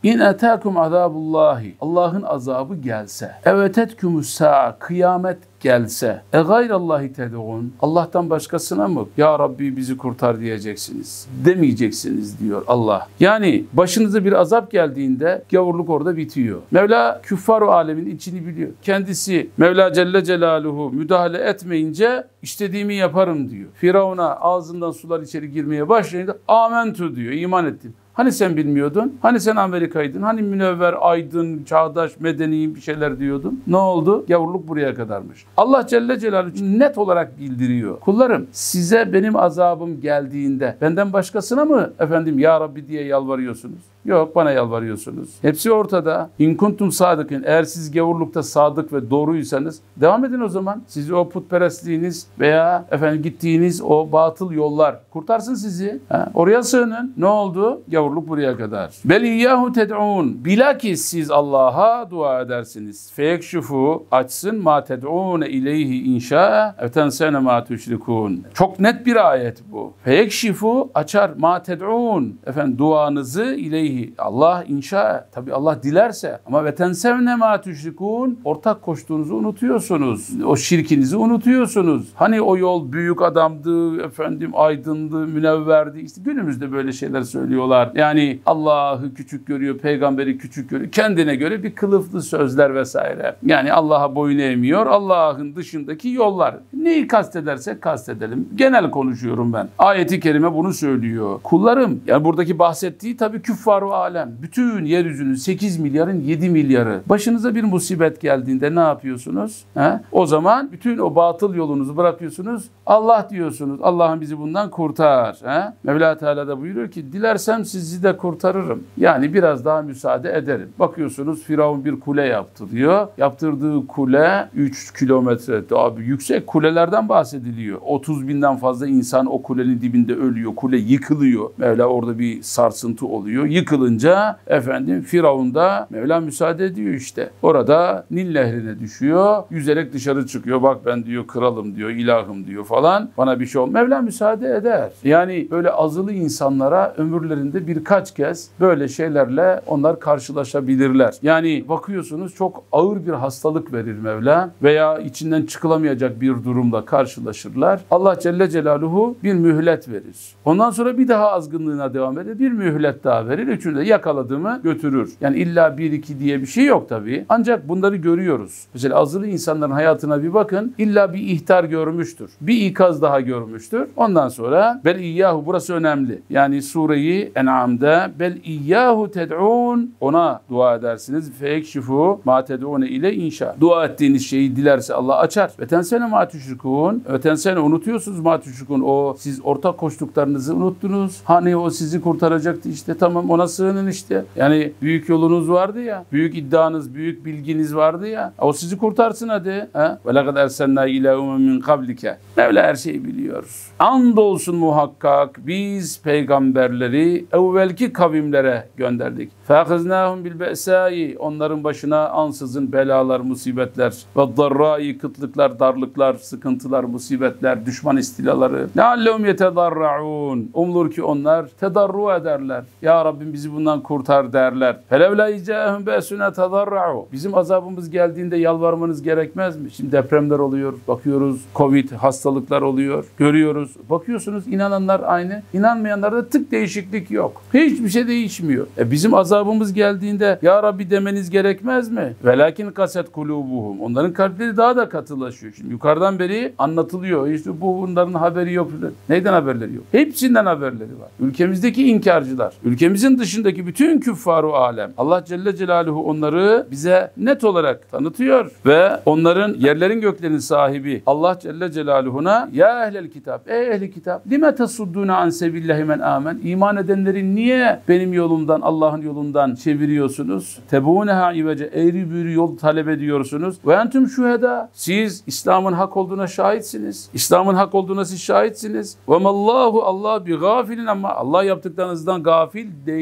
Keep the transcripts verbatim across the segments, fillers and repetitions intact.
İn etâkum azâbullâhi. Allah'ın azabı gelse. Evetetkumus sa'a. Kıyamet gelse. E gayrallahi ted'un. Allah'tan başkasına mı? Ya Rabbi bizi kurtar diyeceksiniz. Demeyeceksiniz diyor Allah. Yani başınıza bir azap geldiğinde gavurluk orada bitiyor. Mevla küffar-ı alemin içini biliyor. Kendisi Mevla Celle Celaluhu müdahale etmeyince istediğimi yaparım diyor. Firavun'a ağzından sular içeri girmeye başlayınca amentu diyor. İman ettim. Hani sen bilmiyordun? Hani sen Amerika'ydın? Hani münevver, aydın, çağdaş, medeni bir şeyler diyordun? Ne oldu? Gavurluk buraya kadarmış. Allah Celle Celaluhu net olarak bildiriyor. Kullarım, size benim azabım geldiğinde benden başkasına mı efendim ya Rabbi diye yalvarıyorsunuz? Yok, bana yalvarıyorsunuz. Hepsi ortada. İn kuntum sadıkın. Eğer siz gavurlukta sadık ve doğruysanız devam edin o zaman. Sizi o putperestliğiniz veya efendim gittiğiniz o batıl yollar kurtarsın sizi. Ha? Oraya sığının. Ne oldu? Gavurluk buraya kadar. Bel iyyahu ted'un. Bilakis siz Allah'a dua edersiniz. Feyekşufu açsın ma ted'un ileyhi inşa etensene ma tüşrikun. Çok net bir ayet bu. Feyekşifu açar ma ted'un. Efendim duanızı ileyhi Allah inşa, tabi Allah dilerse, ama vetensevne ma tüşrikun, ortak koştuğunuzu unutuyorsunuz. O şirkinizi unutuyorsunuz. Hani o yol büyük adamdı, efendim aydındı, münevverdi. İşte günümüzde böyle şeyler söylüyorlar. Yani Allah'ı küçük görüyor, peygamberi küçük görüyor. Kendine göre bir kılıflı sözler vesaire. Yani Allah'a boyun eğmiyor. Allah'ın dışındaki yollar. Neyi kastedersek kastedelim. Genel konuşuyorum ben. Ayet-i kerime bunu söylüyor. Kullarım, yani buradaki bahsettiği tabii küffar alem. Bütün yeryüzünün sekiz milyarın yedi milyarı. Başınıza bir musibet geldiğinde ne yapıyorsunuz? He? O zaman bütün o batıl yolunuzu bırakıyorsunuz. Allah diyorsunuz. Allah'ım bizi bundan kurtar. He? Mevla Teala da buyuruyor ki dilersem sizi de kurtarırım. Yani biraz daha müsaade ederim. Bakıyorsunuz Firavun bir kule yaptı diyor. Yaptırdığı kule üç kilometre daha yüksek kulelerden bahsediliyor. otuz binden fazla insan o kulenin dibinde ölüyor. Kule yıkılıyor. Mevla orada bir sarsıntı oluyor. Yıkılınca efendim Firavun da Mevla müsaade ediyor işte. Orada Nil nehrine düşüyor. Yüzerek dışarı çıkıyor. Bak ben diyor kralım diyor, ilahım diyor falan. Bana bir şey olmaz. Mevla müsaade eder. Yani böyle azılı insanlara ömürlerinde birkaç kez böyle şeylerle onlar karşılaşabilirler. Yani bakıyorsunuz çok ağır bir hastalık verir Mevla veya içinden çıkılamayacak bir durumla karşılaşırlar. Allah Celle Celaluhu bir mühlet verir. Ondan sonra bir daha azgınlığına devam eder. Bir mühlet daha verir. Üçünü de yakaladığımı götürür. Yani illa bir iki diye bir şey yok tabii. Ancak bunları görüyoruz. Mesela azılı insanların hayatına bir bakın. İlla bir ihtar görmüştür. Bir ikaz daha görmüştür. Ondan sonra bel iyyahu, burası önemli. Yani sureyi En'am'da bel iyyahu ted'un, ona dua edersiniz. Feyekşifu ma ted'une ile inşa. Dua ettiğiniz şeyi dilerse Allah açar. Ve tensene ma tüşrikun. Ve tensene unutuyorsunuz ma tüşrikun. O siz ortak koştuklarınızı unuttunuz. Hani o sizi kurtaracaktı işte, tamam ona sığının işte. Yani büyük yolunuz vardı ya. Büyük iddianız, büyük bilginiz vardı ya. O sizi kurtarsın hadi. Ve lekad erselnâ ilâ umemin kablike. Mevla her şeyi biliyor. Andolsun muhakkak biz peygamberleri evvelki kavimlere gönderdik. Fâkıznâhum bil be'sâi, onların başına ansızın belalar, musibetler ve darrâi, kıtlıklar, darlıklar, sıkıntılar, musibetler, düşman istilaları. Leallehum yetedarra'ûn. Umulur ki onlar tedarru ederler. Ya Rabbim bizi bundan kurtar derler. Felevlâ icâhum be'sûne tedarra'û. Bizim azabımız geldiğinde yalvarmanız gerekmez mi? Şimdi depremler oluyor, bakıyoruz. Covid hastalıklar oluyor, görüyoruz. Bakıyorsunuz inananlar aynı, inanmayanlarda tık değişiklik yok. Hiçbir şey değişmiyor. E bizim azabımız geldiğinde ya Rabbi demeniz gerekmez mi? Velakin kaset kulubuhum. Onların kalpleri daha da katılaşıyor. Şimdi yukarıdan beri anlatılıyor. İşte bu bunların haberi yok. Neyden haberleri yok? Hepsinden haberleri var. Ülkemizdeki inkarcılar, ülkemizin dışındaki bütün küffar-ı alem, Allah Celle Celaluhu onları bize net olarak tanıtıyor ve onların yerlerin göklerin sahibi Allah Celle Celaluhu'na ya ehlel kitap, ey ehli kitap, lime tesuddûne an sebillahi men amen. İman edenleri niye benim yolumdan, Allah'ın yolundan çeviriyorsunuz? Tebûneha ivece, eğri büğrü yol talep ediyorsunuz. Ve entüm şühedâ. Siz İslam'ın hak olduğuna şahitsiniz. İslam'ın hak olduğuna siz şahitsiniz. Ve mallahu, Allah bi gafilin, ama Allah yaptıklarınızdan gafil değil.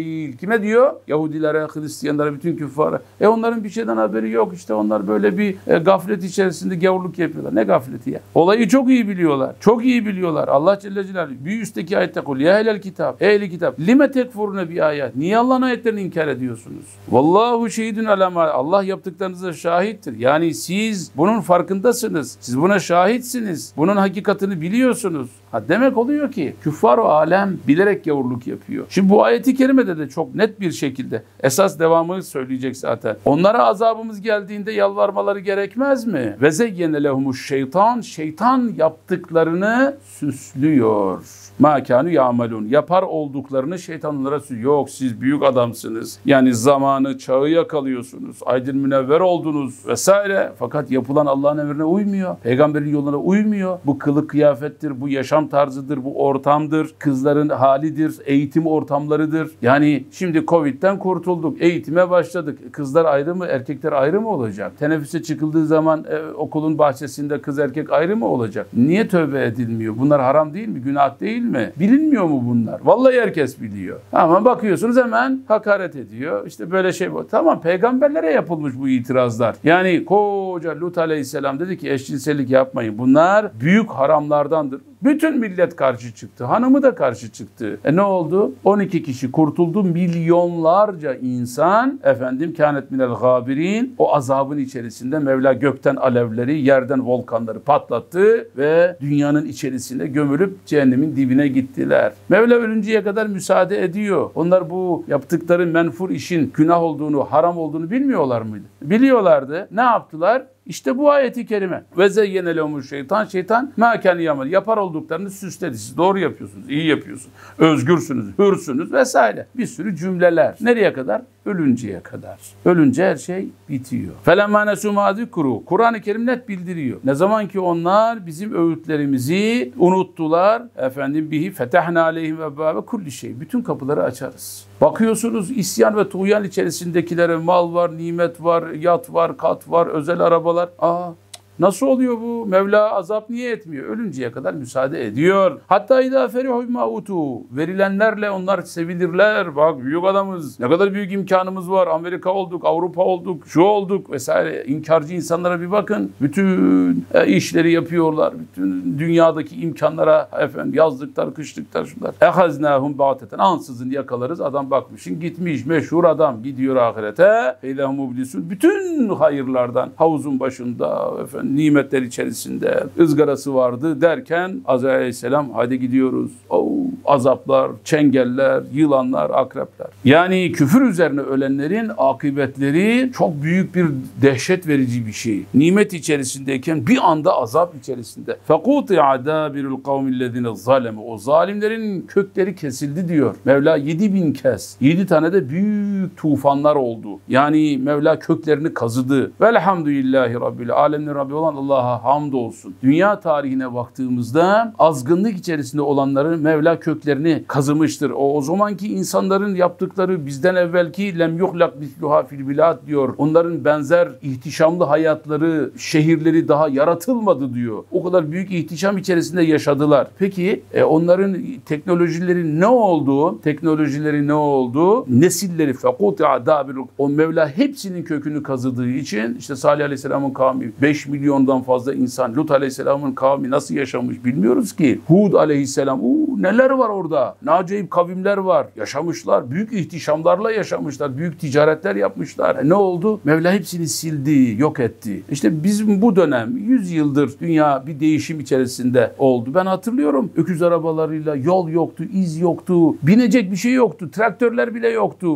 değil. Kime diyor? Yahudilere, Hristiyanlara, bütün küffara. E onların bir şeyden haberi yok. İşte onlar böyle bir e, gaflet içerisinde gavurluk yapıyorlar. Ne gafleti ya? Olayı çok iyi biliyorlar. Çok iyi biliyorlar. Allah Celle Celaluhu bir üstteki ayette kul ya ehlel kitap. Ehli kitap. Lime tekfurune bi ayet. Niye Allah'ın ayetlerini inkar ediyorsunuz? Vallahu şehidun alema. Allah yaptıklarınıza şahittir. Yani siz bunun farkındasınız. Siz buna şahitsiniz. Bunun hakikatini biliyorsunuz. Ha demek oluyor ki küffar-ı alem bilerek gavurluk yapıyor. Şimdi bu ayeti kerimede de çok net bir şekilde esas devamını söyleyecek zaten. Onlara azabımız geldiğinde yalvarmaları gerekmez mi? Ve zeyyene lehumuş şeytan. Şeytan yaptıklarını süslüyor. Ma kânû ya'melûn. Yapar olduklarını şeytan onlara süslüyor. Yok siz büyük adamsınız. Yani zamanı, çağı yakalıyorsunuz. Aydın münevver oldunuz vesaire. Fakat yapılan Allah'ın emrine uymuyor. Peygamberin yoluna uymuyor. Bu kılık kıyafettir, bu yaşam tarzıdır, bu ortamdır. Kızların halidir, eğitim ortamlarıdır. Yani şimdi Covid'den kurtulduk. Eğitime başladık. Kızlar ayrı mı, erkekler ayrı mı olacak? Teneffüse çıkıldığı zaman e, okulun bahçesinde kız erkek ayrı mı olacak? Niye tövbe edilmiyor? Bunlar haram değil mi? Günah değil mi? mi? Bilinmiyor mu bunlar? Vallahi herkes biliyor. Ama bakıyorsunuz hemen hakaret ediyor. İşte böyle şey bu. Tamam peygamberlere yapılmış bu itirazlar. Yani koca Lut Aleyhisselam dedi ki eşcinsellik yapmayın. Bunlar büyük haramlardandır. Bütün millet karşı çıktı. Hanımı da karşı çıktı. E ne oldu? on iki kişi kurtuldu. Milyonlarca insan efendim kânet minel gâbirin o azabın içerisinde Mevla gökten alevleri, yerden volkanları patlattı ve dünyanın içerisinde gömülüp cehennemin dibine gittiler. Mevla ölünceye kadar müsaade ediyor. Onlar bu yaptıkları menfur işin günah olduğunu, haram olduğunu bilmiyorlar mıydı? Biliyorlardı. Ne yaptılar? İşte bu ayeti kerime. Ve zeyyene lehumuş şeytan. Şeytan mâ kâne ya'mel. Yapar olduklarını süsledi. Siz doğru yapıyorsunuz, iyi yapıyorsunuz. Özgürsünüz, hürsünüz vesaire. Bir sürü cümleler. Nereye kadar? Ölünceye kadar. Ölünce her şey bitiyor. Felemâ nesû mâ zikru. Kur'an-ı Kerim net bildiriyor. Ne zaman ki onlar bizim öğütlerimizi unuttular. Efendim bihi fetehna aleyhim ebvâbe kulli şey. Bütün kapıları açarız. Bakıyorsunuz isyan ve tuğyan içerisindekilere mal var, nimet var, yat var, kat var, özel arabalar. Aa, nasıl oluyor bu? Mevla azap niye etmiyor? Ölünceye kadar müsaade ediyor. Hatta idâ ferihû bimâ utû. Verilenlerle onlar sevilirler. Bak büyük adamız. Ne kadar büyük imkanımız var. Amerika olduk, Avrupa olduk, şu olduk vesaire. İnkarcı insanlara bir bakın. Bütün e, işleri yapıyorlar. Bütün dünyadaki imkanlara efendim yazlıklar, kışlıklar şunlar. Ehaznâhum bâteten. Ansızın yakalarız. Adam bakmışın gitmiş. Meşhur adam gidiyor ahirete. Eylâhum mublisun. Bütün hayırlardan havuzun başında efendim nimetler içerisinde ızgarası vardı derken Azrail Aleyhisselam hadi gidiyoruz. Oh, azaplar, çengeller, yılanlar, akrepler. Yani küfür üzerine ölenlerin akıbetleri çok büyük bir dehşet verici bir şey. Nimet içerisindeyken bir anda azap içerisinde. فَقُوطِعَ دَابِرُ الْقَوْمِ الَّذِينَ ظَلَمُوا. O zalimlerin kökleri kesildi diyor. Mevla yedi bin kez. Yedi tane de büyük tufanlar oldu. Yani Mevla köklerini kazıdı. Velhamdülillahi Rabbil Alemin Rabbi olan Allah'a hamdolsun. Dünya tarihine baktığımızda azgınlık içerisinde olanların Mevla köklerini kazımıştır. O, o zamanki insanların yaptıkları bizden evvelki lem yuhlak misluha fil bilad diyor. Onların benzer ihtişamlı hayatları, şehirleri daha yaratılmadı diyor. O kadar büyük ihtişam içerisinde yaşadılar. Peki e, onların teknolojileri ne oldu? Teknolojileri ne oldu? Nesilleri fekuti'a dabiru. O Mevla hepsinin kökünü kazıdığı için işte Salih Aleyhisselam'ın kavmi beş milyondan fazla insan. Lut Aleyhisselam'ın kavmi nasıl yaşamış bilmiyoruz ki. Hud Aleyhisselam uu, neler var orada? Ne acayip kavimler var. Yaşamışlar. Büyük ihtişamlarla yaşamışlar. Büyük ticaretler yapmışlar. E ne oldu? Mevla hepsini sildi, yok etti. İşte bizim bu dönem yüz yıldır dünya bir değişim içerisinde oldu. Ben hatırlıyorum. Öküz arabalarıyla yol yoktu, iz yoktu. Binecek bir şey yoktu. Traktörler bile yoktu.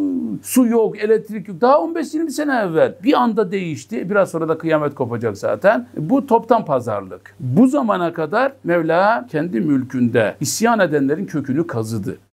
Su yok, elektrik yok. Daha on beş yirmi sene evvel. Bir anda değişti. Biraz sonra da kıyamet kopacak zaten. Bu toptan pazarlık. Bu zamana kadar Mevla kendi mülkünde isyan edenlerin kökünü kazıdı.